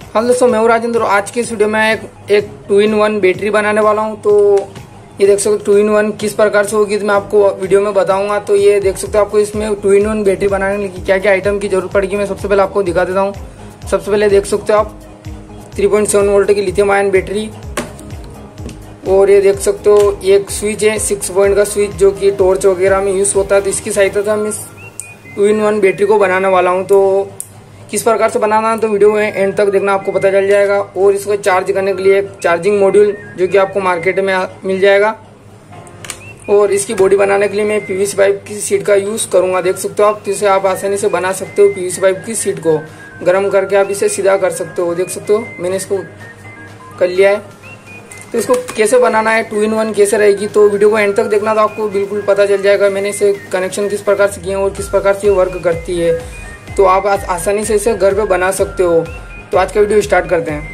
Hello दोस्तों, मैं हूं राजेंद्र। आज की इस वीडियो में एक 2-in-1 बैटरी बनाने वाला हूं। तो ये देख सकते हो 2-in-1 किस प्रकार से होगी तो मैं आपको वीडियो में बताऊंगा। तो ये देख सकते हो आपको इसमें 2-in-1 बैटरी बनाने की क्या क्या आइटम की जरूरत पड़ेगी मैं सबसे पहले आपको दिखा देता हूँ। सबसे पहले देख सकते हो आप 3.7 वोल्ट की लिथियम आयन बैटरी, और ये देख सकते हो एक स्विच है 6 पॉइंट का स्विच जो कि टॉर्च वगैरह में यूज होता है। तो इसकी सहायता से हम इस 2-in-1 बैटरी को बनाने वाला हूँ। तो किस प्रकार से बनाना है तो वीडियो में एंड तक देखना, आपको पता चल जाएगा। और इसको चार्ज करने के लिए एक चार्जिंग मॉड्यूल जो कि आपको मार्केट में मिल जाएगा। और इसकी बॉडी बनाने के लिए मैं पीवीसी पाइप की शीट का यूज करूंगा। देख सकते हो आप, तो इसे आप आसानी से बना सकते हो। पीवीसी पाइप की शीट को गर्म करके आप इसे सीधा कर सकते हो। देख सकते हो मैंने इसको कर लिया है। तो इसको कैसे बनाना है, 2-in-1 कैसे रहेगी, तो वीडियो को एंड तक देखना तो आपको बिल्कुल पता चल जाएगा। मैंने इसे कनेक्शन किस प्रकार से किए हैं और किस प्रकार से वर्क करती है, तो आप आसानी से इसे घर पे बना सकते हो। तो आज का वीडियो स्टार्ट करते हैं।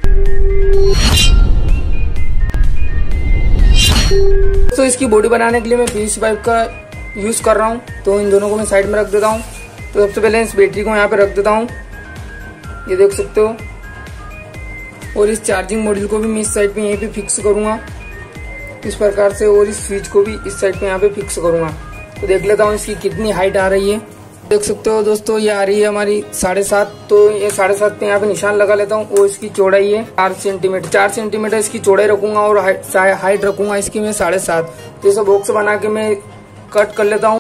तो इसकी बॉडी बनाने के लिए मैं पीवीसी पाइप का यूज कर रहा हूँ। तो इन दोनों को मैं साइड में रख देता हूँ। तो सबसे पहले इस बैटरी को यहाँ पे रख देता हूँ, ये देख सकते हो। और इस चार्जिंग मॉड्यूल को भी मैं इस साइड पे यहीं पे फिक्स करूंगा इस प्रकार से, और इस स्विच को भी इस साइड पे यहाँ पे फिक्स करूंगा। तो देख लेता हूँ इसकी कितनी हाइट आ रही है। देख सकते हो दोस्तों, ये आ रही है हमारी 7.5। तो ये 7.5 पे यहाँ पे निशान लगा लेता हूँ। और इसकी चौड़ाई है 4 सेंटीमीटर। 4 सेंटीमीटर इसकी चौड़ाई रखूंगा और हाइट रखूंगा इसकी मैं 7.5। तो इसे बॉक्स बना के मैं कट कर लेता हूँ।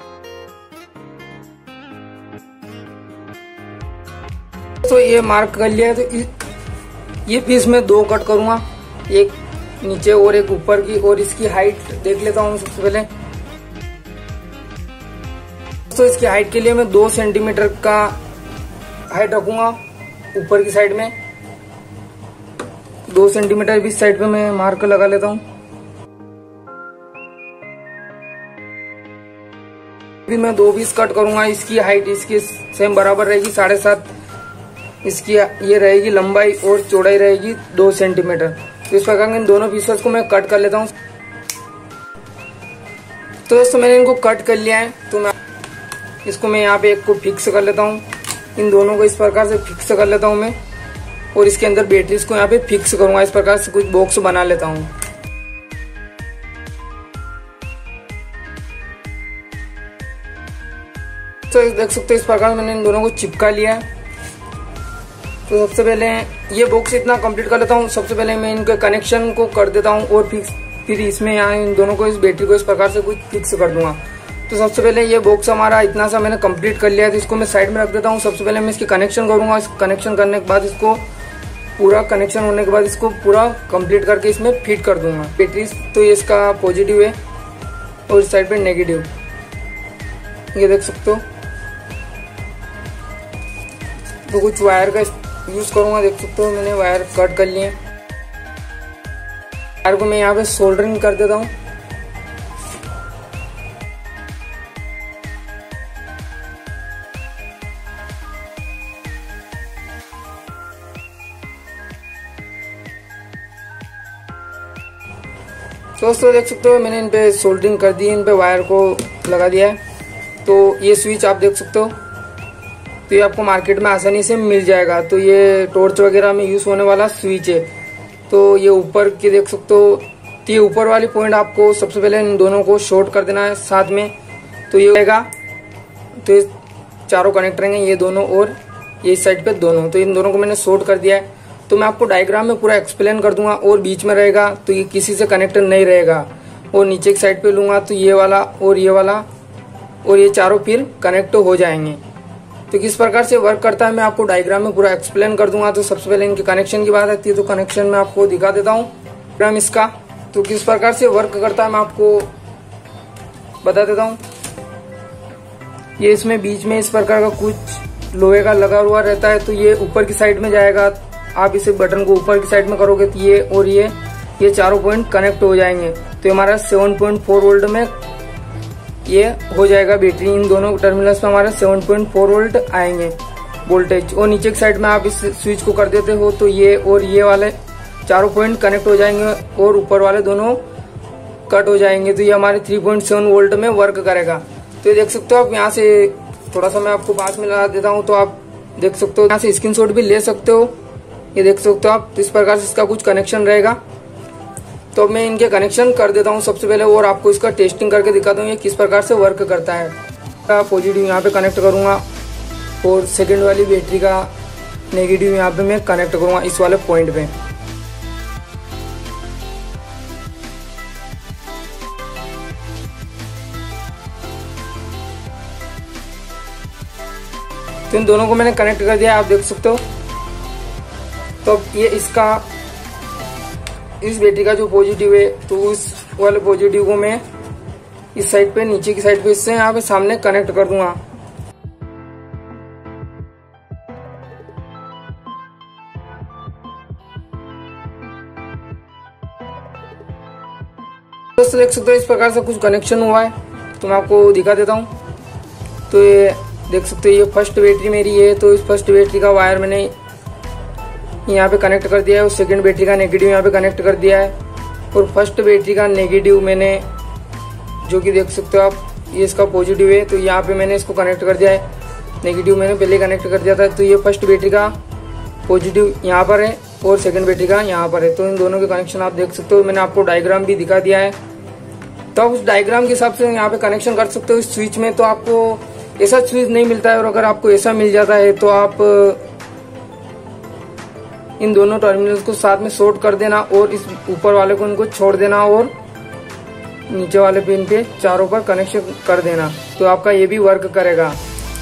तो ये मार्क कर लिया है। तो ये पीस में 2 कट करूंगा, एक नीचे और एक ऊपर की। और इसकी हाइट देख लेता हूँ सबसे पहले। तो इसकी हाइट के लिए मैं 2 सेंटीमीटर का हाइट रखूंगा ऊपर की साइड में। 2 सेंटीमीटर भी इस साइड पे मैं मार्कर लगा लेता हूँ। फिर मैं 2 पीस कट करूंगा। इसकी हाइट इसकी सेम बराबर रहेगी 7.5। इसकी ये रहेगी लंबाई और चौड़ाई रहेगी 2 सेंटीमीटर। तो इस प्रकार इन दोनों पीसेस को मैं कट कर लेता हूँ। तो दोस्तों मैंने इनको कट कर लिया है। तो इसको मैं यहाँ पे एक को फिक्स कर लेता हूँ। इन दोनों को इस प्रकार से फिक्स कर लेता हूँ मैं। और इसके अंदर बैटरीज को यहाँ पे फिक्स करूंगा। इस प्रकार से कुछ बॉक्स बना लेता हूँ। तो देख सकते हो इस प्रकार मैंने इन दोनों को चिपका लिया है। तो सबसे पहले ये बॉक्स इतना कंप्लीट कर लेता हूँ। सबसे पहले मैं इनके कनेक्शन को कर देता हूँ और फिर इसमें यहाँ इन दोनों को, इस बैटरी को इस प्रकार से कुछ फिक्स कर दूंगा। तो सबसे पहले ये बॉक्स हमारा इतना सा मैंने कंप्लीट कर लिया है। तो इसको मैं साइड में रख देता हूँ। सबसे पहले मैं इसकी कनेक्शन करूंगा। इस कनेक्शन करने के बाद इसको पूरा कनेक्शन होने के बाद इसको पूरा कंप्लीट करके इसमें फिट कर दूंगा बैटरी। तो ये इसका पॉजिटिव है और इस साइड पे नेगेटिव, ये देख सकते हो। तो कुछ वायर का यूज करूंगा। देख सकते हो मैंने वायर कट कर लिए। वायर को मैं यहाँ पे सोल्डरिंग कर देता हूँ। दोस्तों देख सकते हो मैंने इन पे सोल्डरिंग कर दी, इन पे वायर को लगा दिया है। तो ये स्विच आप देख सकते हो, तो ये आपको मार्केट में आसानी से मिल जाएगा। तो ये टॉर्च वगैरह में यूज होने वाला स्विच है। तो ये ऊपर के देख सकते हो, तो ये ऊपर वाली पॉइंट आपको सबसे पहले इन दोनों को शॉर्ट कर देना है साथ में। तो ये रहेगा, तो ये चारों कनेक्टर हैं, ये दोनों और ये इस साइड पे दोनों। तो इन दोनों को मैंने शॉर्ट कर दिया है। तो मैं आपको डायग्राम में पूरा एक्सप्लेन कर दूंगा। और बीच में रहेगा तो ये किसी से कनेक्टर नहीं रहेगा। और नीचे की साइड पे लूंगा तो ये वाला और ये वाला और ये चारों फिर कनेक्ट हो जाएंगे। तो किस प्रकार से वर्क करता है मैं आपको डायग्राम में पूरा एक्सप्लेन कर दूंगा। तो सबसे पहले इनके कनेक्शन की बात आती है। तो कनेक्शन में आपको दिखा देता हूँ डायग्राम इसका, तो किस प्रकार से वर्क करता है मैं आपको बता देता हूँ। ये इसमें बीच में इस प्रकार का कुछ लोहे का लगा हुआ रहता है। तो ये ऊपर की साइड में जाएगा। आप इसे बटन को ऊपर की साइड में करोगे तो ये और ये चारों पॉइंट कनेक्ट हो जाएंगे। तो हमारा 7.4 वोल्ट में ये हो जाएगा बैटरी। इन दोनों टर्मिनल्स पे हमारे 7.4 वोल्ट आएंगे वोल्टेज। और नीचे की साइड में आप इस स्विच को कर देते हो तो ये और ये वाले चारों पॉइंट कनेक्ट हो जाएंगे और ऊपर वाले दोनों कट हो जाएंगे। तो ये हमारे 3.7 वोल्ट में वर्क करेगा। तो ये देख सकते हो आप, यहाँ से थोड़ा सा मैं आपको पास में लगा देता हूँ तो आप देख सकते हो। यहाँ से स्क्रीनशॉट भी ले सकते हो ये देख सकते हो आप। तो इस प्रकार से इसका कुछ कनेक्शन रहेगा। तो मैं इनके कनेक्शन कर देता हूँ सबसे पहले और आपको इसका टेस्टिंग करके दिखाता हूँ ये किस प्रकार से वर्क करता है। पॉजिटिव यहाँ पे कनेक्ट करूँगा और सेकेंड वाली बैटरी का नेगेटिव यहाँ पे मैं कनेक्ट करूँगा इस वाले पॉइंट पे। तो इन दोनों को मैंने कनेक्ट कर दिया, आप देख सकते हो। तो ये इसका इस बैटरी का जो पॉजिटिव है तो उस वाले पॉजिटिव को मैं इस साइड पे नीचे की साइड पे इससे यहाँ पे सामने कनेक्ट कर दूंगा। दोस्तों देख सकते हो इस प्रकार से कुछ कनेक्शन हुआ है। तो मैं आपको दिखा देता हूँ। तो ये देख सकते हो ये फर्स्ट बैटरी मेरी है। तो इस फर्स्ट बैटरी का वायर मैंने यहाँ पे कनेक्ट कर दिया है और सेकंड बैटरी का नेगेटिव यहाँ पे कनेक्ट कर दिया है। और फर्स्ट बैटरी का नेगेटिव मैंने जो कि देख सकते हो आप ये इसका पॉजिटिव है तो यहाँ पे मैंने इसको कनेक्ट कर दिया है। नेगेटिव मैंने पहले कनेक्ट कर दिया था। तो ये फर्स्ट बैटरी का पॉजिटिव यहाँ पर है और सेकंड बैटरी का यहाँ पर है। तो इन दोनों के कनेक्शन आप देख सकते हो। मैंने आपको डायग्राम भी दिखा दिया है। तो उस डायग्राम के हिसाब से यहाँ पे कनेक्शन कर सकते हो इस स्विच में। तो आपको ऐसा स्विच नहीं मिलता है और अगर आपको ऐसा मिल जाता है तो आप इन दोनों टर्मिनल्स को साथ में शॉर्ट कर देना और इस ऊपर वाले को इनको छोड़ देना और नीचे वाले पिन पे चारों पर कनेक्शन कर देना। तो आपका ये भी वर्क करेगा।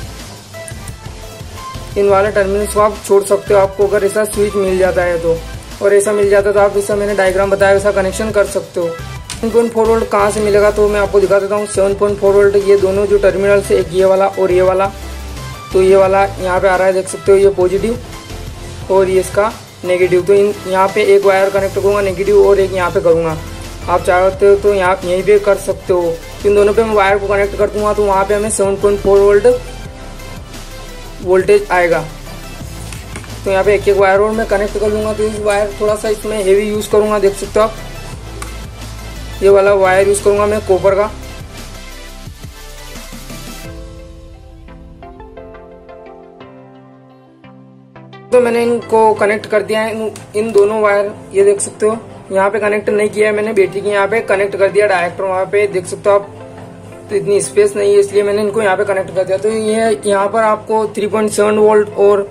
इन वाले टर्मिनल्स को आप छोड़ सकते हो आपको अगर ऐसा स्विच मिल जाता है तो। और ऐसा मिल जाता है तो आप ऐसा मैंने डायग्राम बताया वैसा कनेक्शन कर सकते हो। 7.4 वोल्ट कहाँ से मिलेगा तो मैं आपको दिखा देता हूँ। 7.4 वोल्ट ये दोनों जो टर्मिनल से एक ये वाला और ये वाला। तो ये वाला यहाँ पे आ रहा है देख सकते हो ये पॉजिटिव और ये इसका नेगेटिव। तो इन यहाँ पे एक वायर कनेक्ट करूँगा नेगेटिव और एक यहाँ पे करूँगा। आप चाहते हो तो यहाँ यहीं पे कर सकते हो। तो इन दोनों पे मैं वायर को कनेक्ट कर दूंगा तो वहाँ पे हमें 7.4 वोल्ट वोल्टेज आएगा। तो यहाँ पे एक एक वायर और मैं कनेक्ट कर लूँगा। तो इस वायर थोड़ा सा इसमें हेवी यूज़ करूँगा देख सकते हो आप। ये वाला वायर यूज़ करूँगा मैं कॉपर का। तो मैंने इनको कनेक्ट कर दिया है इन दोनों वायर। ये देख सकते हो यहाँ पे कनेक्ट नहीं किया है मैंने बैटरी के यहाँ पे कनेक्ट कर दिया डायरेक्ट वहाँ पे देख सकते हो आप। तो इतनी स्पेस नहीं है इसलिए मैंने इनको यहाँ पे कनेक्ट कर दिया। तो ये यहाँ पर आपको 3.7 वोल्ट और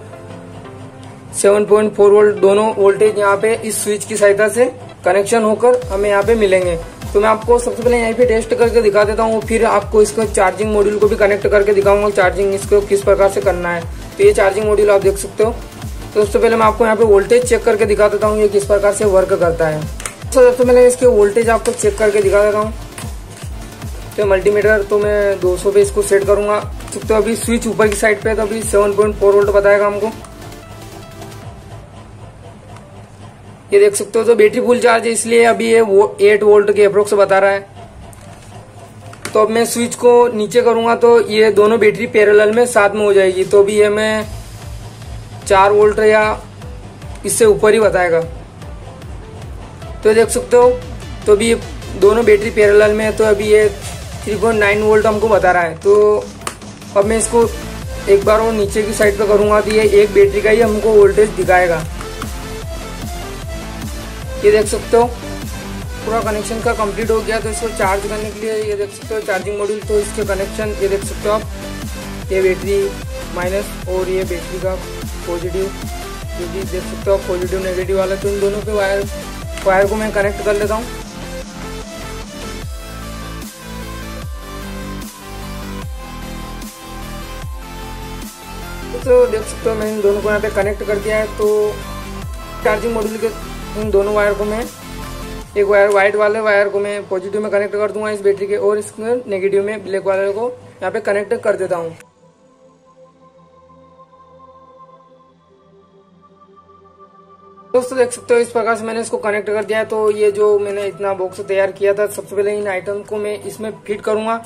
7.4 वोल्ट दोनों वोल्टेज यहाँ पे इस स्विच की सहायता से कनेक्शन होकर हमें यहाँ पे मिलेंगे। तो मैं आपको सबसे पहले यहाँ पे टेस्ट करके दिखा देता हूँ, फिर आपको इसको चार्जिंग मॉड्यूल को भी कनेक्ट करके दिखाऊंगा चार्जिंग इसको किस प्रकार से करना है। तो ये चार्जिंग मॉड्यूल आप देख सकते हो। तो सबसे पहले मैं आपको यहाँ पे वोल्टेज चेक करके दिखा देता हूँ ये किस प्रकार से वर्क करता है। तो सबसे पहले इसके वोल्टेज आपको चेक करके दिखा देता हूँ। तो मल्टीमीटर तो मैं 200 पे इसको सेट करूंगा। तो अभी स्विच ऊपर की साइड पे है तो अभी 7.4 वोल्ट बताएगा हमको। ये देख सकते हो तो बैटरी फुल चार्ज है इसलिए अभी ये 8 वोल्ट के अप्रोक्स बता रहा है। तो अब मैं स्विच को नीचे करूंगा तो ये दोनों बैटरी पैरेलल में साथ में हो जाएगी। तो अभी ये मैं 4 वोल्ट या इससे ऊपर ही बताएगा। तो देख सकते हो तो अभी दोनों बैटरी पैरेलल में है तो अभी ये 3.9 वोल्ट हमको बता रहा है। तो अब मैं इसको एक बार और नीचे की साइड पे करूंगा तो ये एक बैटरी का ही हमको वोल्टेज दिखाएगा। ये देख सकते हो पूरा कनेक्शन का कंप्लीट हो गया। तो इसको चार्ज करने के लिए ये देख सकते हो चार्जिंग मॉड्यूल। तो इसके कनेक्शन ये देख सकते हो आप। ये बैटरी माइनस और ये बैटरी का पॉजिटिव जो कि देख सकते हो आप पॉजिटिव नेगेटिव वाला। तो इन दोनों पे वायर को मैं कनेक्ट कर लेता हूँ। तो देख सकते हो मैं इन दोनों को यहाँ पे कनेक्ट कर दिया है। तो चार्जिंग मॉड्यूल के इन दोनों वायर को मैं एक वायर व्हाइट वाले वायर को मैं पॉजिटिव में कनेक्ट कर दूंगा इस बैटरी के और इसमें नेगेटिव में ब्लैक वाले को यहाँ पे कनेक्ट कर देता हूँ। दोस्तों देख सकते हो इस प्रकार से मैंने इसको कनेक्ट कर दिया है। तो ये जो मैंने इतना बॉक्स तैयार किया था सबसे पहले इन आइटम को मैं इसमें फिट करूंगा।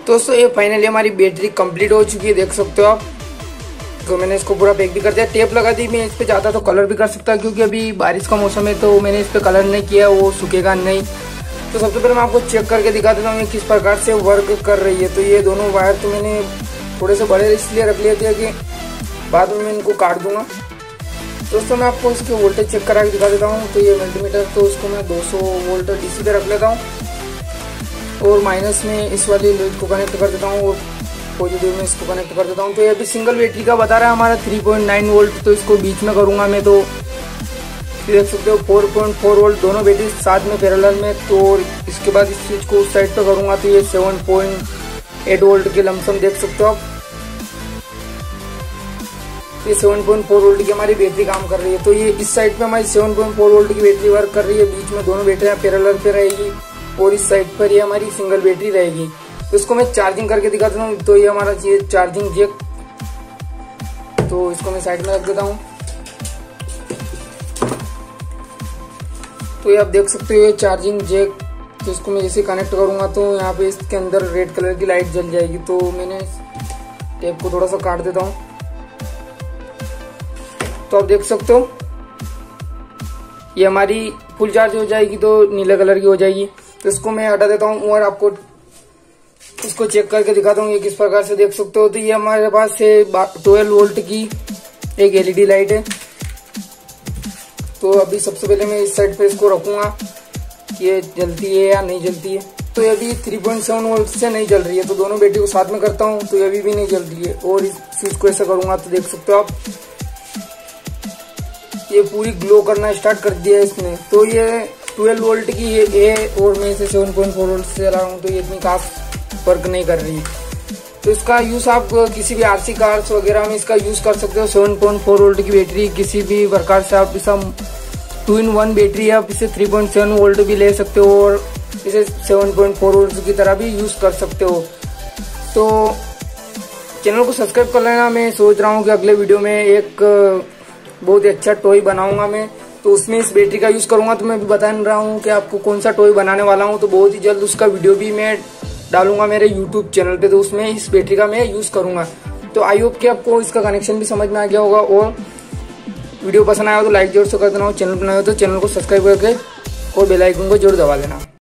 दोस्तों ये फाइनली हमारी बैटरी कंप्लीट हो चुकी है, देख सकते हो आप। तो मैंने इसको पूरा पैक भी कर दिया, टेप लगा दी। मैं इस पे चाहता तो कलर भी कर सकता क्योंकि अभी बारिश का मौसम है, तो मैंने इस पे कलर नहीं किया, वो सूखेगा नहीं। तो सबसे पहले मैं आपको चेक करके दिखा देता हूँ ये किस प्रकार से वर्क कर रही है। तो ये दोनों वायर तो मैंने थोड़े से बड़े इसलिए रख लिए थे कि बाद में मैं इनको काट दूंगा। दोस्तों मैं आपको इसके वोल्टेज चेक करा के दिखा देता हूँ। तो ये मल्टीमीटर, तो इसको मैं 200 वोल्ट डीसी पे रख लेता हूँ और माइनस में इस वाली लीड को कनेक्ट कर देता हूँ और पॉजिटिव में इसको कनेक्ट कर देता हूँ। तो ये अभी सिंगल बैटरी का बता रहा है हमारा 3.9 वोल्ट, तो इसको बीच में करूँगा मैं। तो देख सकते हो 4.4 वोल्ट दोनों बैटरी साथ में पैरेलल में। तो इसके बाद इस स्विच को उस साइड पे करूँगा तो ये 7.8 वोल्ट के लमसम देख सकते हो आप। ये 7.4 वोल्ट की हमारी बैटरी काम कर रही है। तो ये इस साइड पे हमारी 7.4 वोल्ट की बैटरी वर्क कर रही है, बीच में दोनों बैटरियां पैरेलल पे रहेगी और इस साइड पर ये हमारी सिंगल बैटरी रहेगी। तो इसको मैं चार्जिंग करके दिखा देता हूँ। तो ये हमारा ये चार्जिंग जैक, तो इसको मैं साइड में रख देता हूँ। तो ये आप देख सकते हो ये चार्जिंग जैक। तो इसको मैं जैसे कनेक्ट करूंगा तो यहाँ पे इसके अंदर रेड कलर की लाइट जल जाएगी। तो मैंने टेप को थोड़ा सा काट देता हूँ। तो आप देख सकते हो ये हमारी फुल चार्ज हो जाएगी, तो नीले कलर की हो जाएगी। तो इसको मैं हटा देता हूँ और आपको इसको चेक करके दिखाता हूँ ये किस प्रकार से देख सकते हो। तो ये हमारे पास है 12 वोल्ट की एक एलईडी लाइट है। तो अभी सबसे पहले मैं इस साइड पे इसको रखूंगा, ये जलती है या नहीं जलती है। तो ये अभी 3.7 वोल्ट से नहीं जल रही है, तो दोनों बैटरी को साथ में करता हूँ तो ये अभी भी नहीं जल रही है। और इस स्विच को ऐसा करूंगा तो देख सकते हो आप ये पूरी ग्लो करना स्टार्ट कर दिया है इसने। तो ये 12 वोल्ट की ये है और मैं इसे 7.4 वोल्ट से चला रहा हूँ, तो ये इतनी खास वर्क नहीं कर रही। तो इसका यूज आप किसी भी आरसी कार्स वगैरह में इसका यूज कर सकते हो। 7.4 वोल्ट की बैटरी किसी भी प्रकार से आप इसे 2-in-1 बैटरी है, आप इसे 3.7 वोल्ट भी ले सकते हो और इसे 7.4 वोल्ट की तरह भी यूज कर सकते हो। तो चैनल को सब्सक्राइब कर लेना। मैं सोच रहा हूँ कि अगले वीडियो में एक बहुत ही अच्छा टॉय बनाऊंगा मैं, तो उसमें इस बैटरी का यूज करूंगा। तो मैं भी बता रहा हूँ कि आपको कौन सा टॉय बनाने वाला हूँ। तो बहुत ही जल्द उसका वीडियो भी मैं डालूंगा मेरे यूट्यूब चैनल पे, तो उसमें इस बैटरी का मैं यूज करूंगा। तो आई होप कि आपको इसका कनेक्शन भी समझ में आ गया होगा और वीडियो पसंद आया हो तो लाइक जरूर से कर देना। चैनल बनाए हो तो चैनल को सब्सक्राइब करके और बेल आइकन को जरूर दबा देना।